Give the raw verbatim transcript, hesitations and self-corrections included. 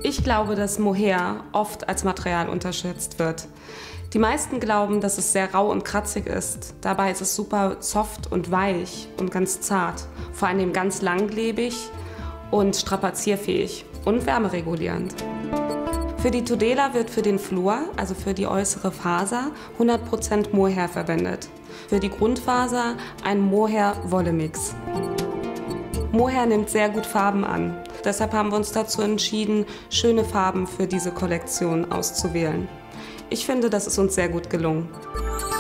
Ich glaube, dass Mohair oft als Material unterschätzt wird. Die meisten glauben, dass es sehr rau und kratzig ist. Dabei ist es super soft und weich und ganz zart. Vor allem ganz langlebig und strapazierfähig und wärmeregulierend. Für die Tudela wird für den Flor, also für die äußere Faser, hundert Prozent Mohair verwendet. Für die Grundfaser ein Mohair-Wolle-Mix. Mohair nimmt sehr gut Farben an. Deshalb haben wir uns dazu entschieden, schöne Farben für diese Kollektion auszuwählen. Ich finde, das ist uns sehr gut gelungen.